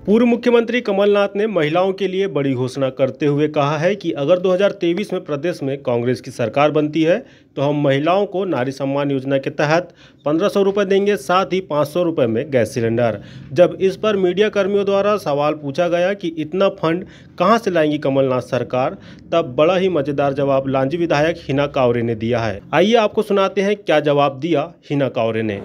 पूर्व मुख्यमंत्री कमलनाथ ने महिलाओं के लिए बड़ी घोषणा करते हुए कहा है कि अगर 2023 में प्रदेश में कांग्रेस की सरकार बनती है तो हम महिलाओं को नारी सम्मान योजना के तहत 1500 रुपये देंगे, साथ ही 500 रुपये में गैस सिलेंडर। जब इस पर मीडिया कर्मियों द्वारा सवाल पूछा गया कि इतना फंड कहां से लाएंगी कमलनाथ सरकार, तब बड़ा ही मजेदार जवाब लांजी विधायक हिना कांवरे ने दिया है। आइए आपको सुनाते हैं क्या जवाब दिया हिना कांवरे ने।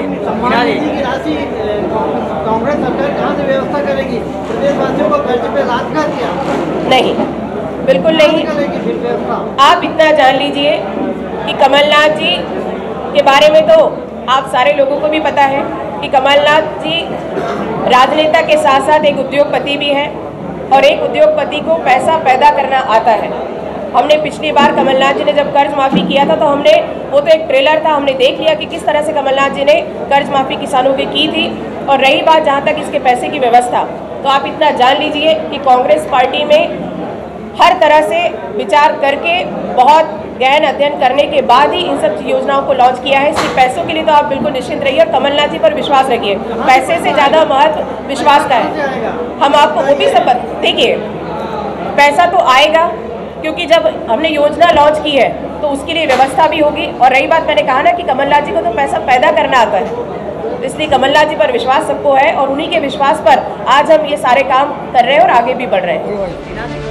कांग्रेस सरकार कहां से व्यवस्था करेगी? प्रदेशवासियों को कर्ज पे लाद कर दिया? नहीं, बिल्कुल नहीं। आप इतना जान लीजिए कि कमलनाथ जी के बारे में तो आप सारे लोगों को भी पता है कि कमलनाथ जी राजनेता के साथ साथ एक उद्योगपति भी हैं और एक उद्योगपति को पैसा पैदा करना आता है। हमने पिछली बार कमलनाथ जी ने जब कर्ज माफ़ी किया था तो वो तो एक ट्रेलर था, हमने देख लिया कि किस तरह से कमलनाथ जी ने कर्ज माफ़ी किसानों की थी। और रही बात जहाँ तक इसके पैसे की व्यवस्था, तो आप इतना जान लीजिए कि कांग्रेस पार्टी में हर तरह से विचार करके बहुत गहन अध्ययन करने के बाद ही इन सब योजनाओं को लॉन्च किया है। सिर्फ पैसों के लिए तो आप बिल्कुल निश्चिंत रहिए और कमलनाथ जी पर विश्वास रखिए। पैसे से ज़्यादा महत्व विश्वास का है। हम आपको वो भी सब देखिए, पैसा तो आएगा क्योंकि जब हमने योजना लॉन्च की है तो उसके लिए व्यवस्था भी होगी। और रही बात, मैंने कहा ना कि कमलनाथ जी को तो पैसा पैदा करना आता है, इसलिए कमलनाथ जी पर विश्वास सबको है और उन्हीं के विश्वास पर आज हम ये सारे काम कर रहे हैं और आगे भी बढ़ रहे हैं।